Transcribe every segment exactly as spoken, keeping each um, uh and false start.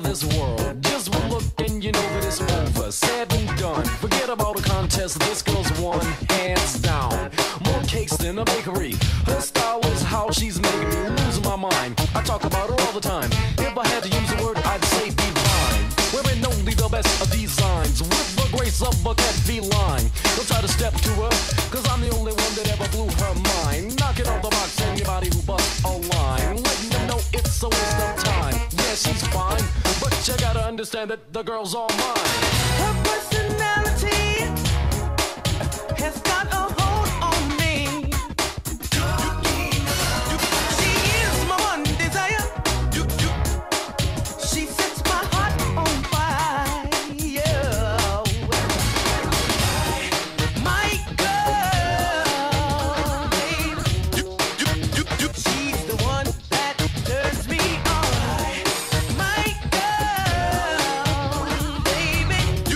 this world. Just one look and you know that it's over. Said and done. Forget about a contest. This girl's won, hands down. More cakes than a bakery. Her style is how she's making me lose my mind. I talk about her all the time. If I had to use a word, I'd say divine. Wearing only the best of designs, with the grace of a cat feline. Don't try to step to her, cause I'm the only one that ever blew her mind. Knock it off the box, anybody who busts a line, letting them know it's a waste of time. Yeah, she's fine, but you gotta understand that the girl's all mine. Her personality has got a hold on me. She is my one desire. She sets my heart on fire. My girl, baby. She's the one that turns me on. My girl, baby.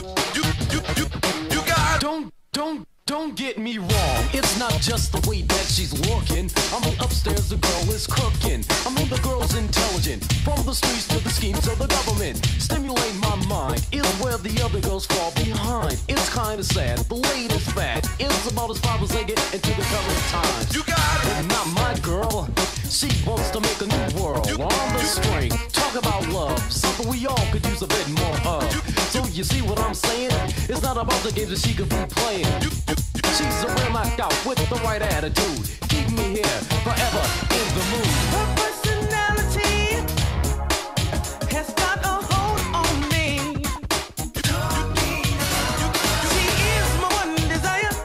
Don't, don't, don't get me wrong. It's not just the way that she's looking. I mean, upstairs the girl is cooking. I mean, the girl's intelligent. From the streets to the schemes of the government. Stimulate my mind is where the other girls fall behind. It's kinda sad. The latest fad is about as far as they get into the current times. You got it. But not my girl. She wants to make a new world on the string. Talk about love, something we all could use a bit more of. So you see what I'm saying? It's not about the games that she could be playing. She's a real knockout with the right attitude. Keep me here forever in the mood. Her personality has got a hold on me. She is my one desire.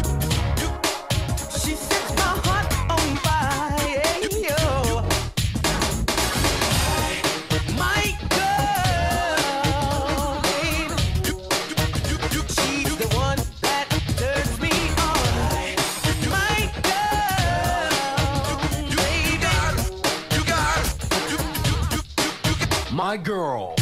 She sets my heart on fire. My girl, baby. She's the one that turns me on. My girl, baby. You got it. My girl.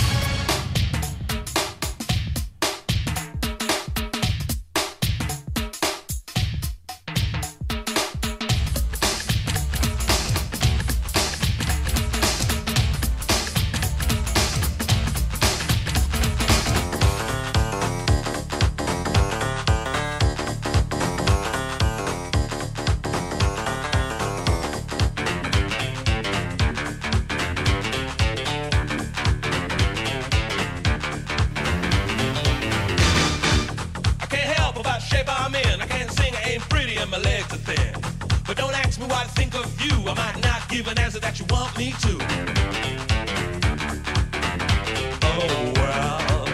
I can't help about shape I'm in. I can't sing, I ain't pretty, and my legs are thin. But don't ask me what I think of you. I might not give an answer that you want me to. Oh well.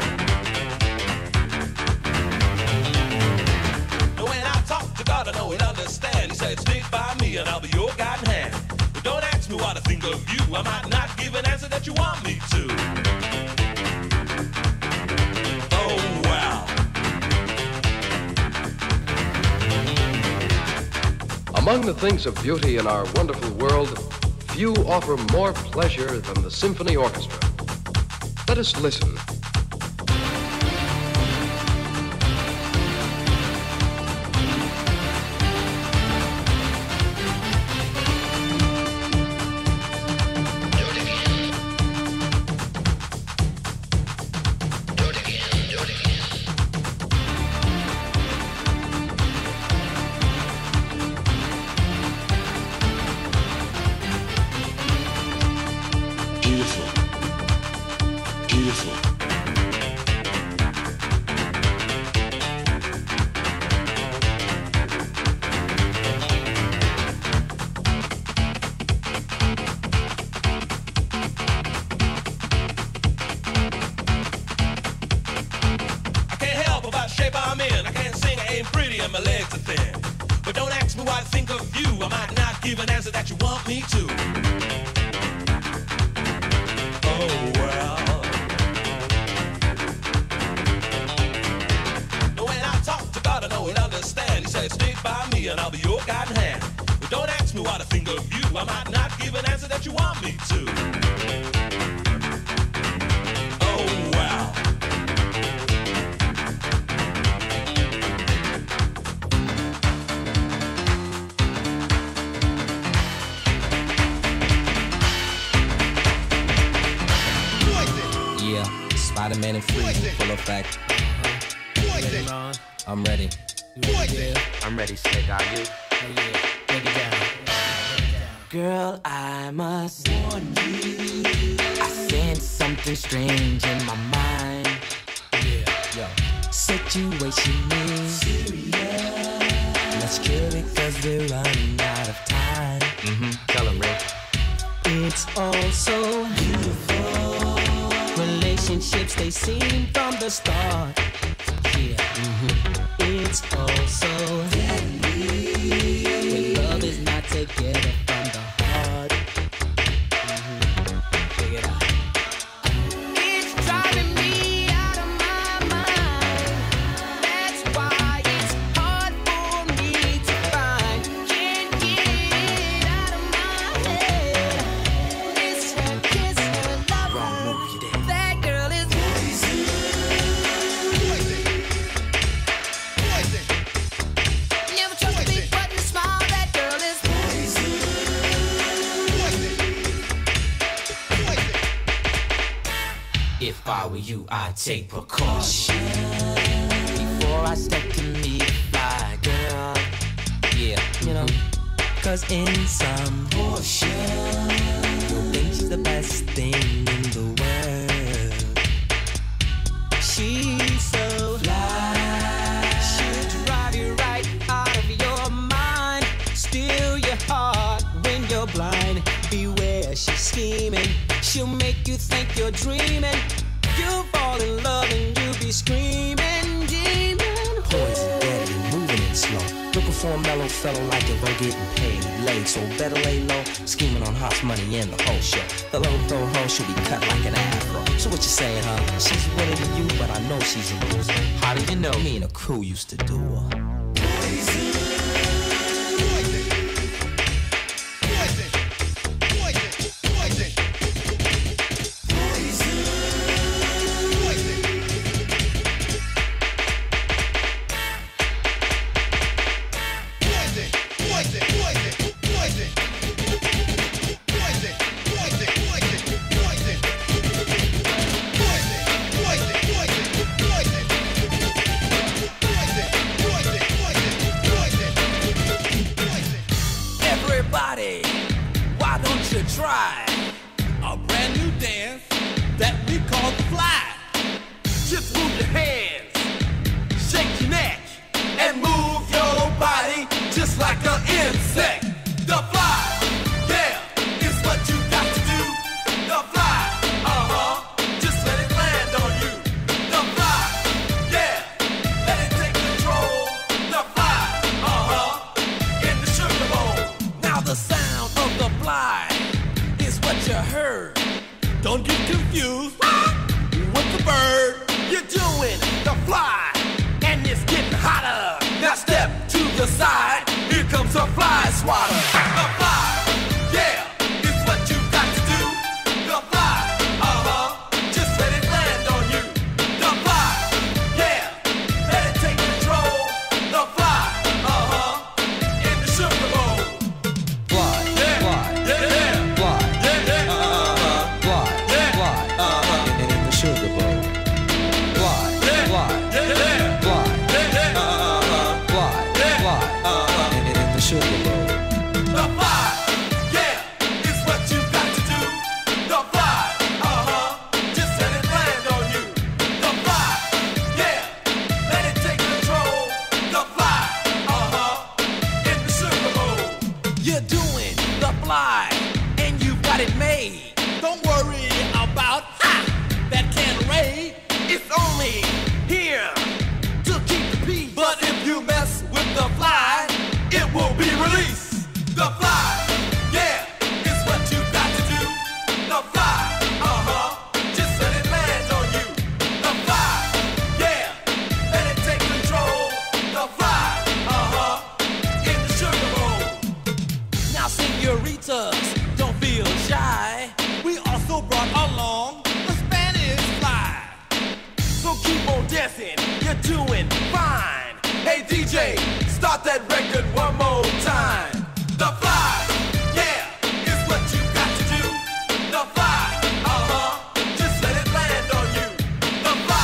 And when I talk to God, I know He'll understand. He said, stick by me and I'll be your guiding hand. But don't ask me what I think of you. I might not give an answer that you want me to. Oh well. Among the things of beauty in our wonderful world, few offer more pleasure than the symphony orchestra. Let us listen. Beautiful. Beautiful. I can't help about shape I'm in. I can't sing, I ain't pretty, and my legs are thin. But don't ask me what I think of you. I might not give an answer that you want me to. Oh well. And when I talk to God, I know He'll understand. He said, stick by me and I'll be your guiding hand. But don't ask me what I think of you. I might not give an answer that you want me to. Oh well. feeling free, full effect. Uh-huh. I'm ready. I'm ready, Slick, are you? Take it down. Girl, I must warn you, I sense something strange in my mind. Yo. Situation is serious. Let's cure it cause we're running out of time. Mm-hmm. Tell him, Rick. It's all so beautiful. Relationships, they seem from the start. Yeah. Mm-hmm. It's all so deadly when love is not together from the heart. Mm-hmm. Check it out. It's driving me out of my mind. That's why it's hard for me to find. Can't get it out of my head. Miss her, kiss her, love her. That girl is poison. Never trust a big button smile. That girl is poison. If I were you, I'd take precaution before I step to meet a fly girl. Yeah, you know, cause in some portion, you'll think she's the best thing in the world. She's so fly, she'll drive you right out of your mind, steal your heart when you're blind. Beware, she's scheming, she'll make you think you're dreaming. You'll fall in love and you'll be screaming, demon. Poison, deadly, moving it slow. Looking for a mellow fellow like if I'm getting paid. Laid, so better lay low. Scheming on Hot's money and the whole show. The low throw hoe should be cut like an afro. So what you saying, huh? She's winning to you, but I know she's a loser. How do you know? Me and the crew used to do her. Everybody, why don't you try a brand new dance that we call the fly? Just move your hands, shake your neck, and move your body just like an insect. The fly, yeah, is what you got to do. The fly, uh-huh, just let it land on you. The fly, yeah, let it take control. The fly, uh-huh, in the sugar bowl. Now the sound of the fly is what you heard. Don't get confused with the bird. You're doing the fly, and it's getting hotter. Now step to the side. Here comes a fly swatter. The fly, yeah, is what you got to do. The fly, uh-huh, just let it land on you. The fly, yeah, let it take control. The fly, uh-huh, in the sugar bowl. Fly, Yeah, fly, yeah, yeah, fly, yeah, yeah, uh-huh, fly, Yeah. fly, uh-huh, and in the sugar bowl. Fly, yeah, fly, yeah, yeah, fly, yeah, yeah, uh-huh, fly, Yeah. fly, uh-huh. and in the sugar bowl. The fly, yeah, is what you got to do. The fly, uh-huh, just let it land on you. The fly, yeah, let it take control. The fly, uh-huh, in the sugar bowl. You're doing the fly, and you've got it made. Don't worry about ha, that can raid. It's only here to keep the peace. But if you mess with the fly, it will be released. The fly, yeah, is what you got to do. The fly, uh-huh, just let it land on you. The fly, yeah, let it take control. The fly, uh-huh, in the sugar bowl. Now senoritas, don't feel shy. We also brought along the Spanish fly. So keep on dancing, you're doing fine. Hey D J, start that record one more time. The fly, yeah, is what you got to do. The fly, uh-huh, just let it land on you. The fly.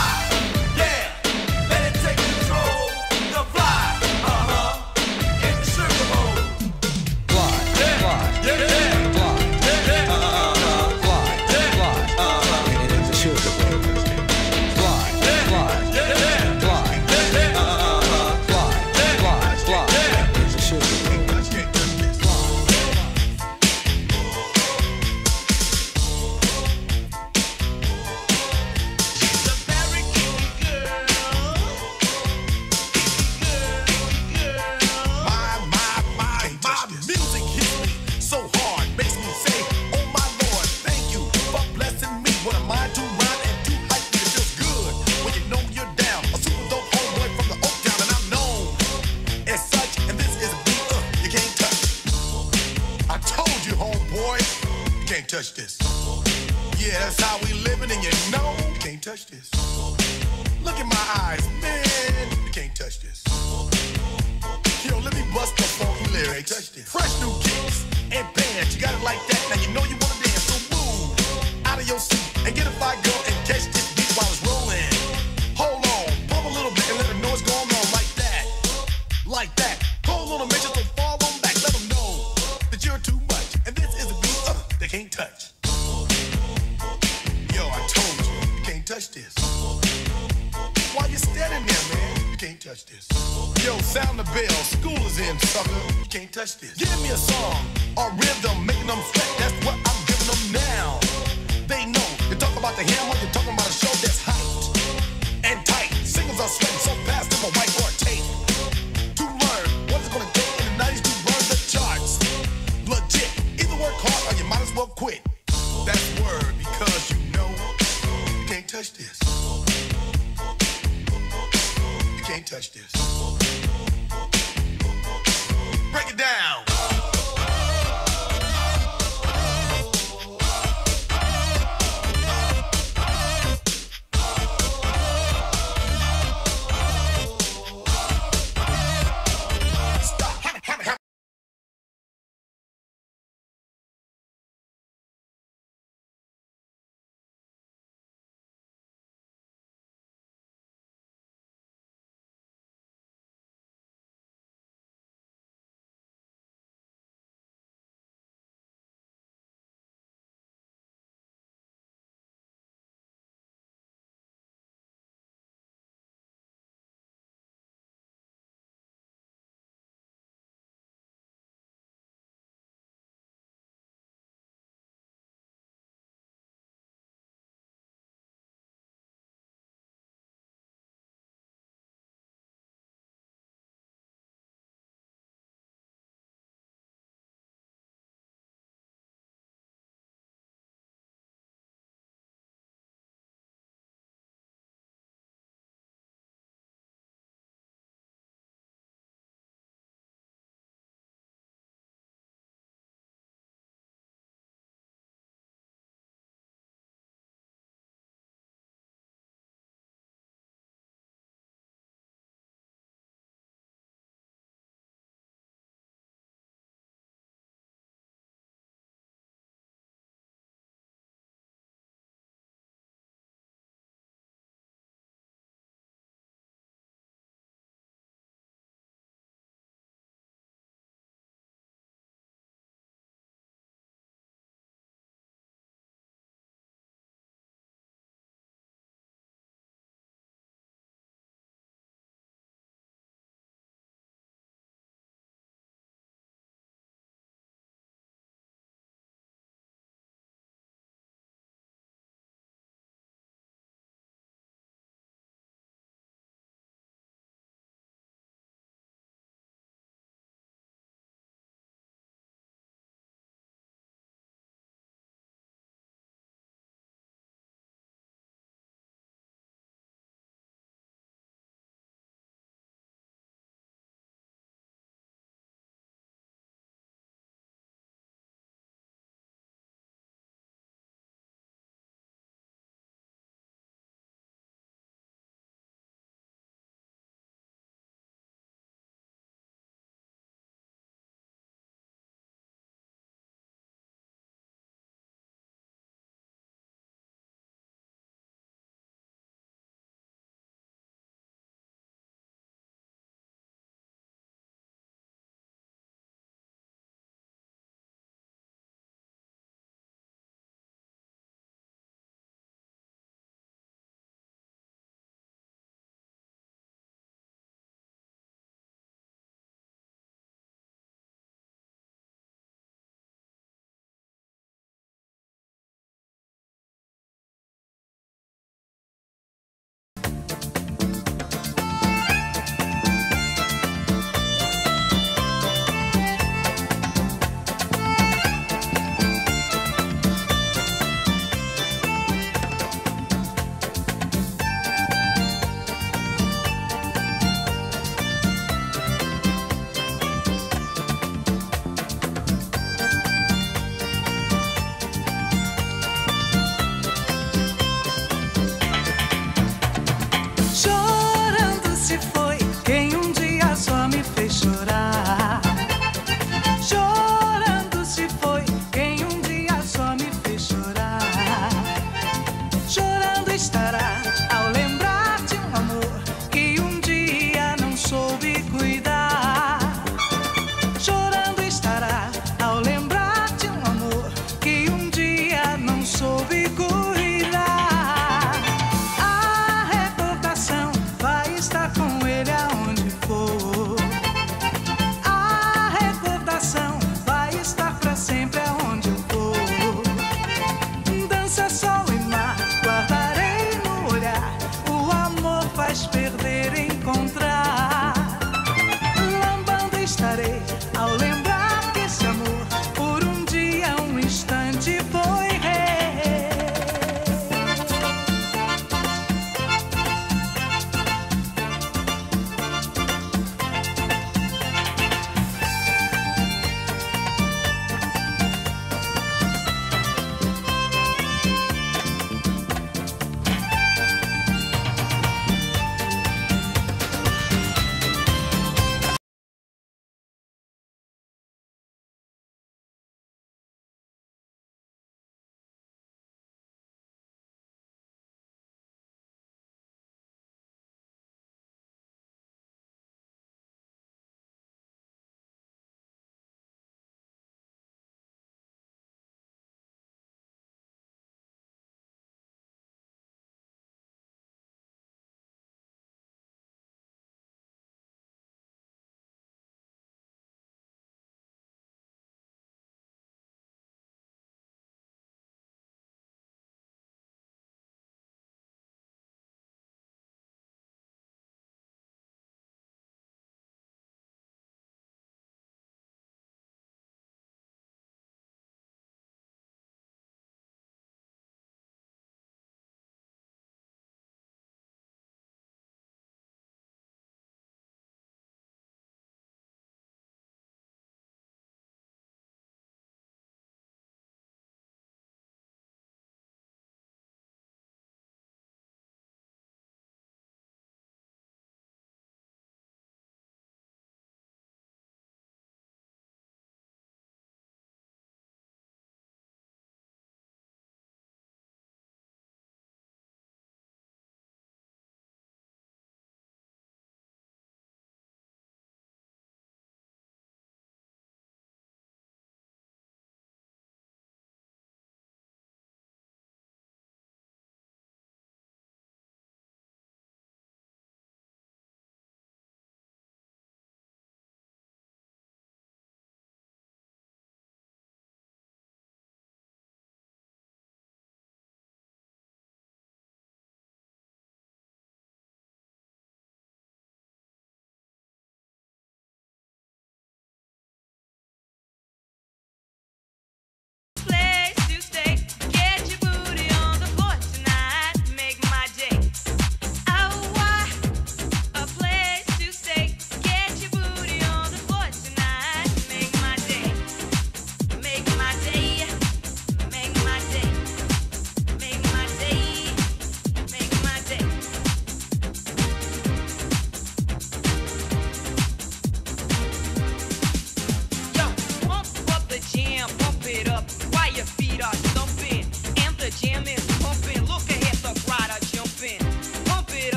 can't touch this. Yeah, that's how we living, and you know you can't touch this. Look in my eyes, man, you can't touch this. Yo, let me bust the funky lyrics. Touch this. Fresh new kicks and bands, you got it like that. Now you know you wanna dance, so move out of your seat and get a fire girl and catch this beat while it's rolling. Hold on, pump a little bit and let them know what's going on like that, like that. Hold on, make sure don't fall on back. Let them know that you're too much, and this is a beat uh, they can't touch. Yo, I told you, you can't touch this. Why you standing there, man? You can't touch this. Yo, sound the bell, school is in, sucker. You can't touch this. Give me a song, a rhythm, making them sweat. That's what I'm giving them now. They know. You talk about the hammer, you're talking about a show that's hyped and tight. Singles are sweating so fast, they're a whiteboard tape. To learn what it's gonna take in the nineties to run the charts. Legit. Either work hard or you might as well quit. That's word, because you know you can't touch this. You can't touch this. Break it down.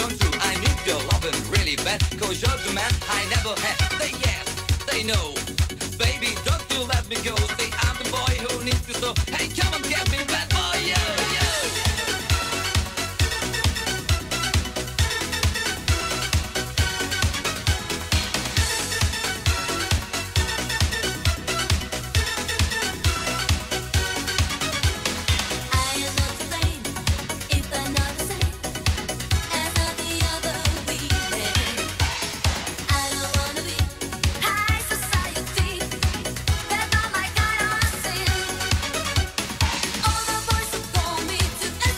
come true. I need your loving really bad, cause you're the man I never had. Say yes, say no, baby, don't you let me go. Say I'm the boy who needs you so. Hey, come on, get me bad boy, yo, yo. All the boys who call me to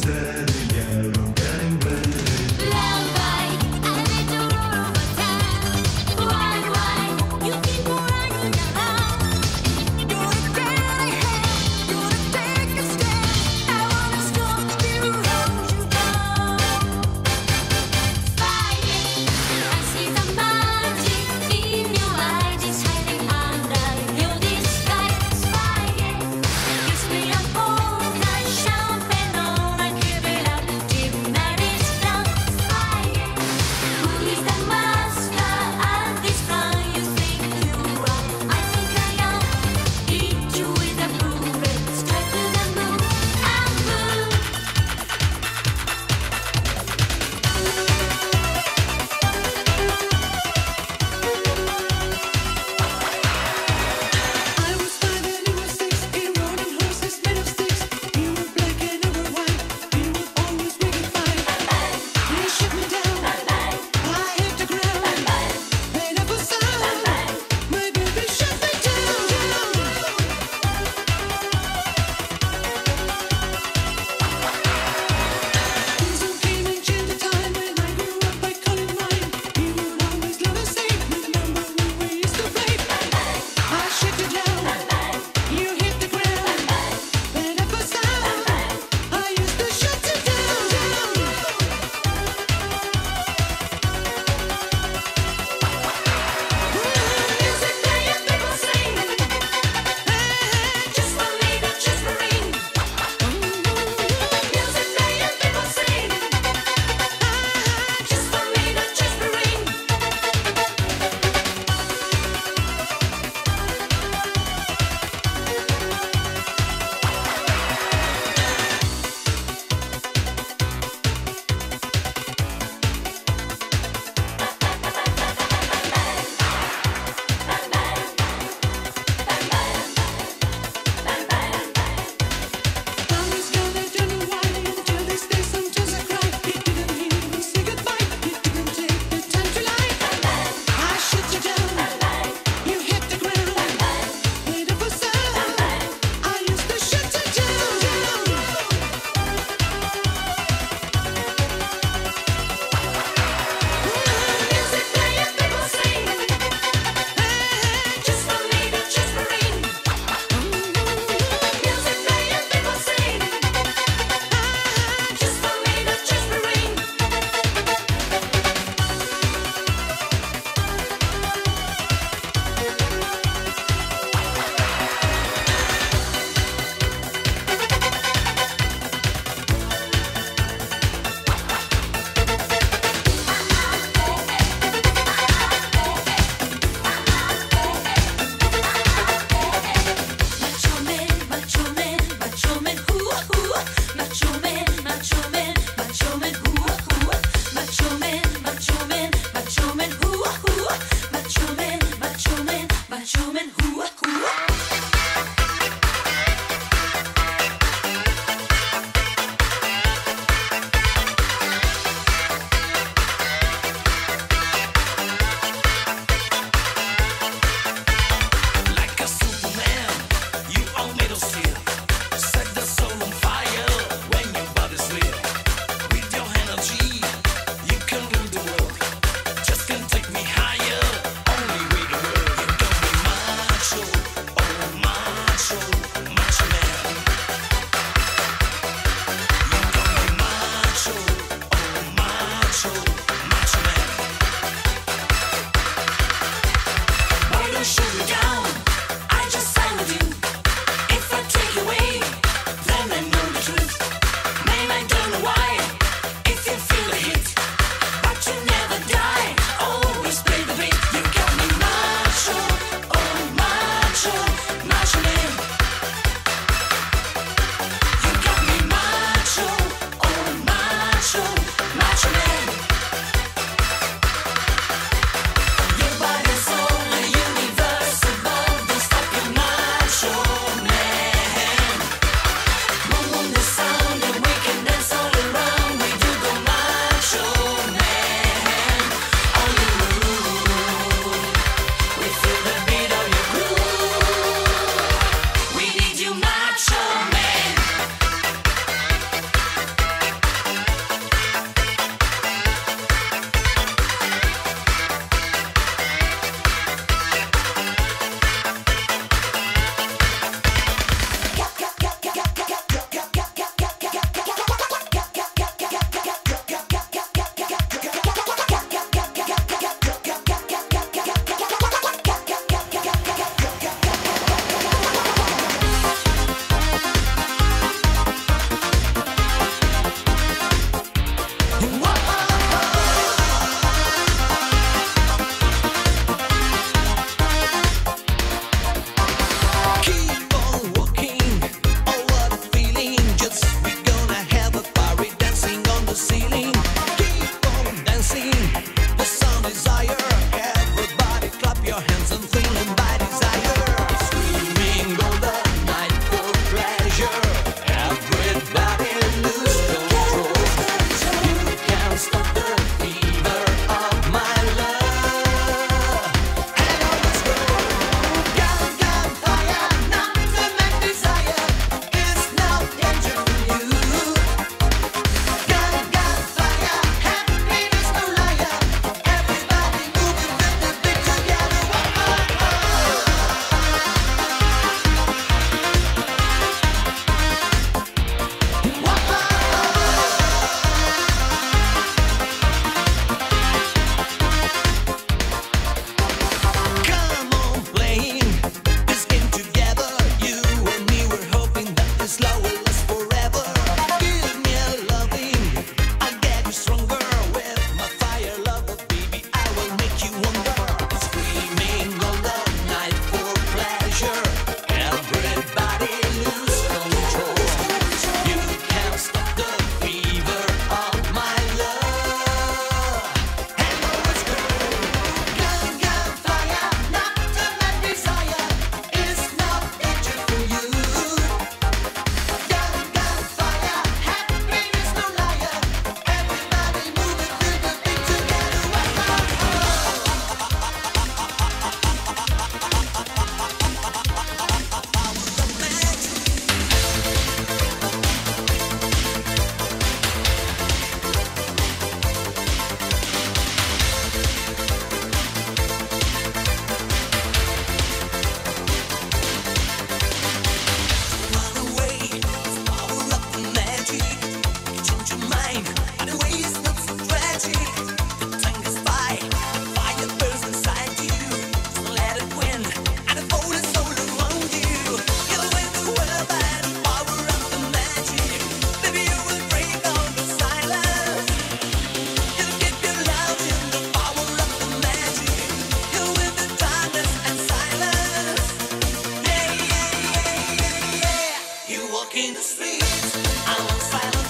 Give it streets. I want silence.